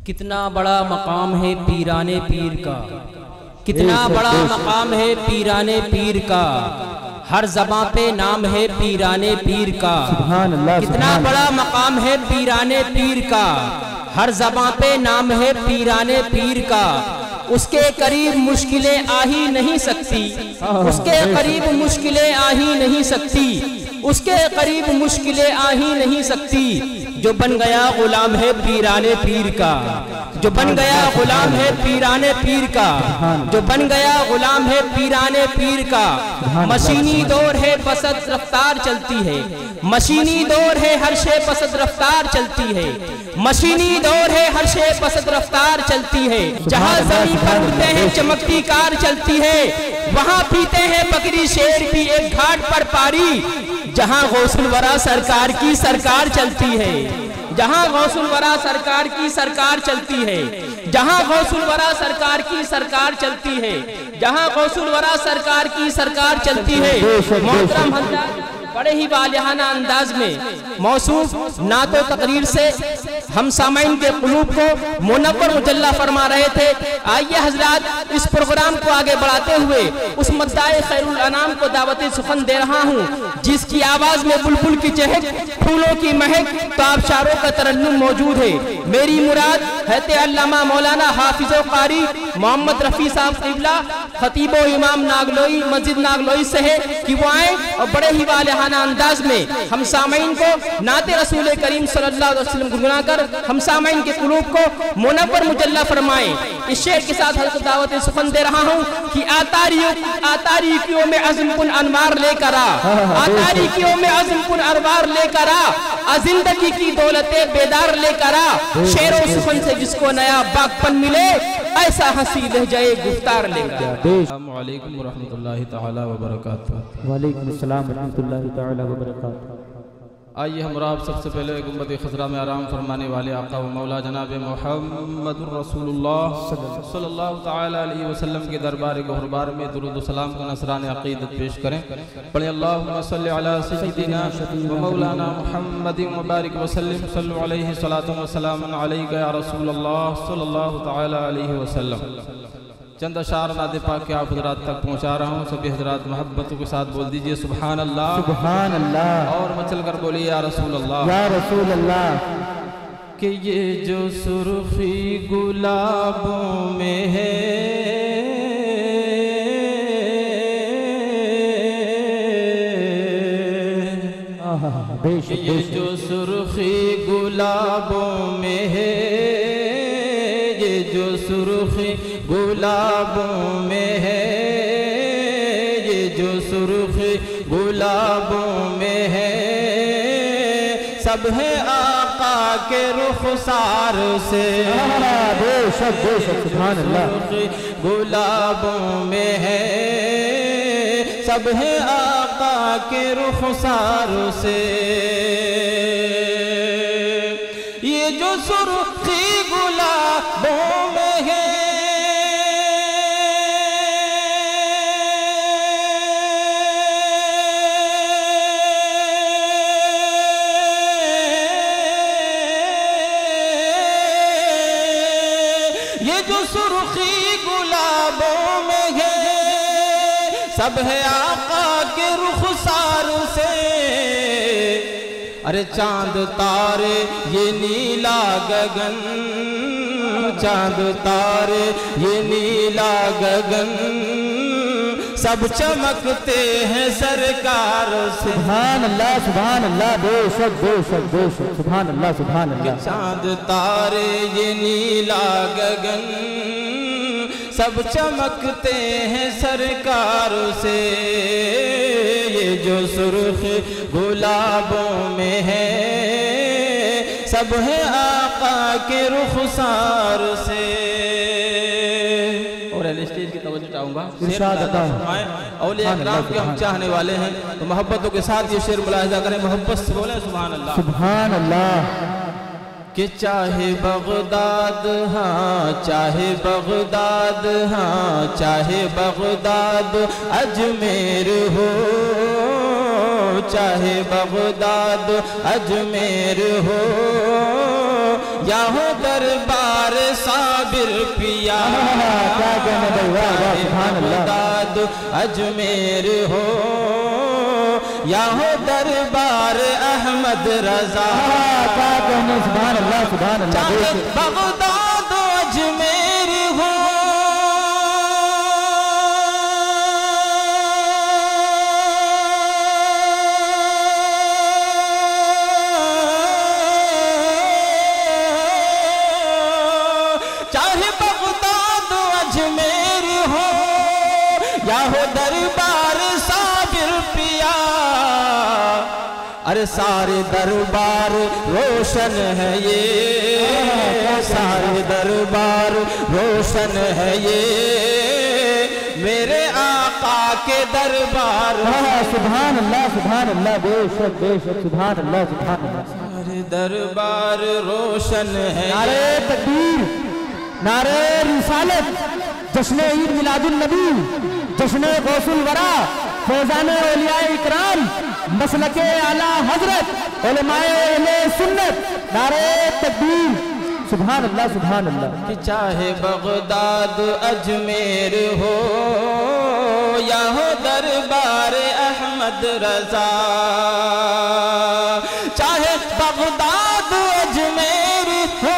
कितना बड़ा मकाम है पीराने पीर का, कितना बड़ा मकाम है पीराने पीर का, हर ज़बां पे नाम है पीराने पीर का। कितना बड़ा मकाम है पीराने पीर का, हर ज़बां पे नाम है पीराने पीर का। उसके करीब मुश्किलें आ ही नहीं सकती, उसके करीब मुश्किलें आ ही नहीं सकती, उसके करीब मुश्किलें आ ही नहीं सकती। जो बन गया गुलाम है पीराने पीर का, जो बन गया गुलाम है पीराने पीर का, जो बन गया गुलाम है पीराने पीर का। मशीनी दौर है बसत रफ्तार चलती है, मशीनी दौर है हर शे बसत रफ्तार चलती है, मशीनी दौर है हर शे बसत रफ्तार चलती है। जहाँ जमीन पर उड़ते हैं चमकती कार चलती है, वहाँ पीते हैं बकरी शेर भी एक घाट पर पारी। जहाँ गौसुल वरा सरकार की सरकार चलती है, जहाँ गौसुल वरा सरकार की सरकार चलती है, जहाँ गौसुल वरा सरकार की सरकार चलती है, जहाँ गौसुल वरा सरकार की सरकार चलती है। मोहतरम हज़रात, बड़े ही वालिहाना अंदाज में मौसूफ नातो तकरीर से हम सामाइन के कुलूब को मुनव्वर मुजल्ला फरमा रहे थे। आइए हजरात, इस प्रोग्राम को आगे बढ़ाते हुए उस मद्दाए खैरुल अनाम को दावत सुखन दे रहा हूँ, जिसकी आवाज में बुलबुल की चहक, फूलों की महक, ताबशारों का तरन्नुम मौजूद है। मेरी मुराद हैते अल्लामा मौलाना हाफिज़ो कारी मोहम्मद रफ़ी साहब क़िबला खतीबो इमाम नागलोई मस्जिद नागलोई से है कि वो आए और बड़े ही वालिहाना अंदाज में हम सामाइन को नाते रसूल करीम सल्लल्लाहु अलैहि वसल्लम गुनगुना कर हम सामाइन के कुलूब को मुनव्वर मुजल्ला फरमाए। इस शेर के साथ हल्का दावत सुखन दे रहा हूँ कि आतारियों में अज़्म अनवार लेकर आ, आतारियों में अज़्म अनवार लेकर आ, जिंदगी की दौलते बेदार लेकर आ। शेरों सुखन से जिसको नया बागपन मिले, ऐसा हंसी लहजाए गुफ्तार लेकर। अस्सलामु अलैकुम रहमतुल्लाहि तआला व बरकातहू। वालेकुम अस्सलाम रहमतुल्लाहि तआला व बरकातहू। आइए हमरा आप सबसे पहले गुंबद खज़रा में आराम फरमाने वाले आका व मौला जनाब मुहम्मदुर रसूलुल्लाह सल्लल्लाहु तआला अलैहि वसल्लम के दरबार गुहरबार में दुरूद व सलाम का नसरान अक़ीदत पेश करें। पढ़े अल्लाहुम्मा सल्लि अला सय्यिदिना व मौलाना मुहम्मदिन व बारिक व सल्लिम सल्लु अलैहि सलातु व सलामुन अलैका या रसूलल्लाह सल्लल्लाहु तआला अलैहि वसल्लम। चंद अशार नादे पाक के आप हजरात तक पहुँचा रहा हूँ। सभी हजरात मोहब्बतों के साथ बोल दीजिए सुभान अल्लाह, सुभान अल्लाह, और मचल कर बोलिए या रसूल अल्लाह, या रसूल अल्लाह। कि ये जो सुर्खी गुलाबों में है, ये जो सुर्खी गुलाबों में है, ये जो सुर्खी गुलाबों में है, ये जो सुर्खी गुलाबों में है, सब है आका के रुखसार से। बेशक बेशक सुभान अल्लाह। गुलाबों में है, सब है आका के रुखसार से। ये जो सुर्खी गुलाबों में है, ये जो सुर्खी गुलाबों में है, सब है आका के रुखसार से। अरे चांद तारे ये नीला गगन, चांद तारे ये नीला गगन, सब चमकते हैं सरकार से। सुभान अल्लाह, सुभान अल्लाह, बेशक बेशक बेशक सुभान अल्लाह, सुभान अल्लाह। चांद तारे ये नीला गगन, सब चमकते हैं सरकार से। ये जो सुर्ख गुलाबों में है, सब है आका के रुखसार से। और स्टेज की तवज्जो चाहूँगा, औलिया किराम के हम चाहने वाले हैं, तो मोहब्बतों के साथ ये शेर मुलाहिजा करें, मोहब्बत से बोले सुभान अल्लाह, सुभान अल्लाह। कि चाहे बगदाद हाँ चाहे बगदाद हाँ चाहे बगदाद अजमेर हो, चाहे बगदाद अजमेर हो, या हो दरबार साबिर पिया, चाहे बगदाद अजमेर हो, या हो दरबार अहमद रजा, सुभान अल्लाह सुभान अल्लाह। चाहे बगदाद अजमेर हो, चाहे बगदाद अजमेर हो, या हो दरबार साबिर पिया, अरे सारे दरबार रोशन है ये, सारे दरबार रोशन है ये, मेरे आका के दरबार। सुभान अल्लाह बेशक सुभान अल्लाह सुभान अल्लाह। सारे दरबार रोशन है। नारे तकबीर, नारे रिसालत, जश्न ईद मिलादुन नबी, जश्न गौसुल वरा, फैजान औलियाए इकराम, मसलके आला हजरत, उलमाए अहले सुन्नत, नारे तकबीर, सुभान अल्लाह सुभान अल्लाह। कि चाहे बगदाद अजमेर हो, या हो दरबार अहमद रजा, चाहे बगदाद अजमेर हो,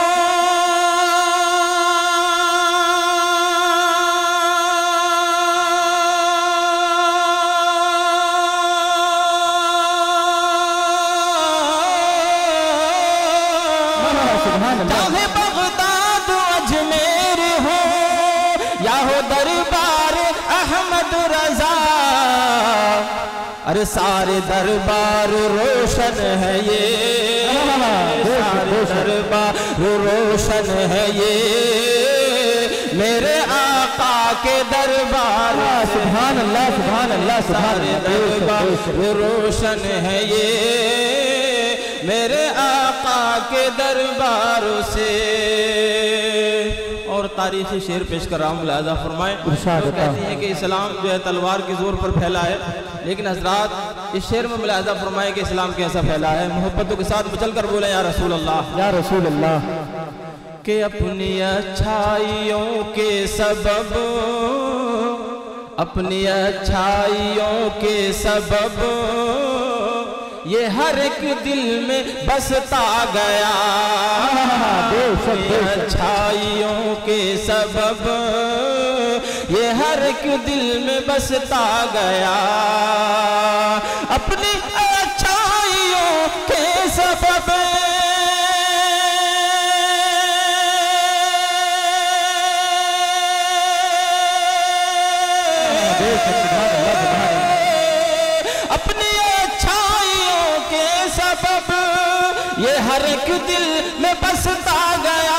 चाहे बगदाद अजमेर हो, या हो दरबार अहमद रजा, अरे सारे दरबार रोशन है ये, सारे दरबार रोशन है ये, मेरे आका के दरबार। सुभान अल्लाह सुभान अल्लाह। सारे दरबार रोशन है ये, मेरे आका के दरबारों से। और तारीखी शेर पेश कर रहा हूँ, मुलाजा फरमाएं। तो कहती हैं कि इस्लाम जो है तलवार के जोर पर फैला है, लेकिन हजरात इस शेर में मुलाजा फरमाएं कि इस्लाम कैसा फैला है। मोहब्बतों के साथ मचल कर बोले या रसूल अल्लाह, या रसूल अल्लाह। कि अपनी अच्छाइयों के सबब, अपनी अच्छाइयों के सबब, ये हर एक दिल में बसता गया, अच्छाइयों के सबब, ये हर एक दिल में बसता गया, अपनी अच्छाइयों के सबब, ये हर एक दिल में बसता गया।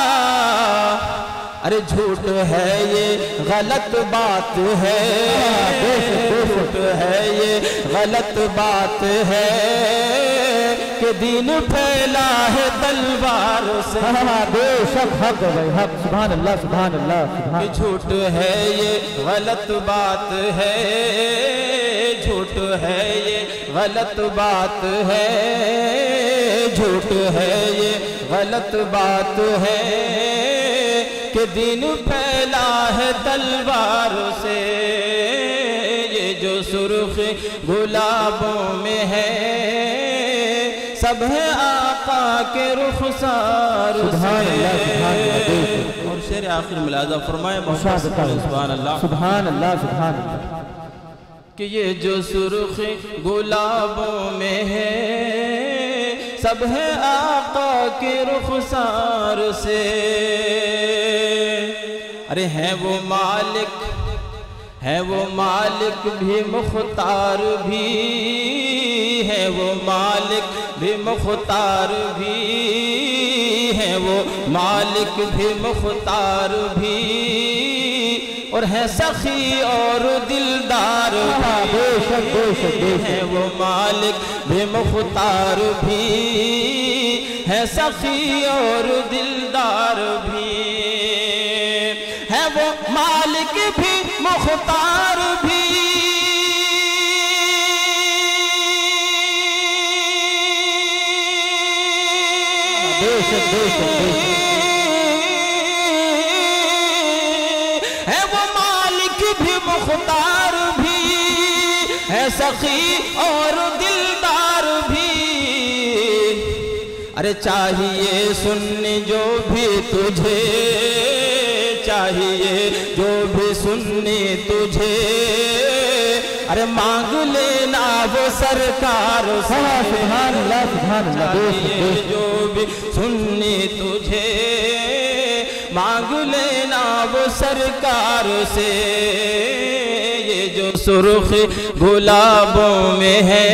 अरे झूठ है ये गलत बात है, झूठ है ये गलत बात है, कि दीन फैला है तलवारों से। बेशक हक है हक। सुभान अल्लाह सुभान अल्लाह। झूठ है ये गलत बात है, झूठ है ये गलत बात है, झूठ है ये गलत बात है, कि दिन फैला है तलवारों से। ये जो सुर्ख गुलाबों में है, सब है आका के रुखसार से। और शेर आखिर मुलाजा फरमाए सुभान अल्लाह सुभान अल्लाह सुभान अल्लाह। कि ये जो सुर्ख गुलाबों में है, सब है आका के रुखसार से। अरे हैं वो मालिक, है वो मालिक भी मुख्तार भी, है वो मालिक भी मुख्तार भी, है वो मालिक भी मुख्तार भी, और है सखी और दिलदार भी, है वो मालिक भी मुख्तार भी, है सखी और दिलदार भी, है वो मालिक भी मुख्तार भी, है वो मालिक भी मुख्तार भी, है सखी और दिलदार भी। अरे चाहिए सुनने जो भी तुझे, चाहिए जो भी सुनने तुझे, अरे मांग लेना वो सरकार से। सुभान अल्लाह सुभान अल्लाह। चाहिए जो भी सुनने तुझे, मांग लेना वो सरकार से। ये जो सुर्ख गुलाबों में है,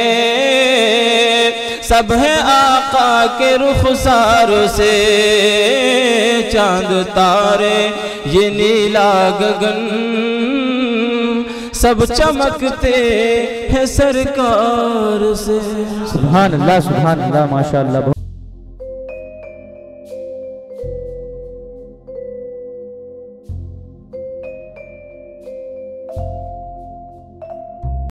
सब है आका के रुखसार से। चांद तारे ये नीला गगन, सब चमकते हैं सरकार से। सुभान अल्लाह माशाअल्लाह।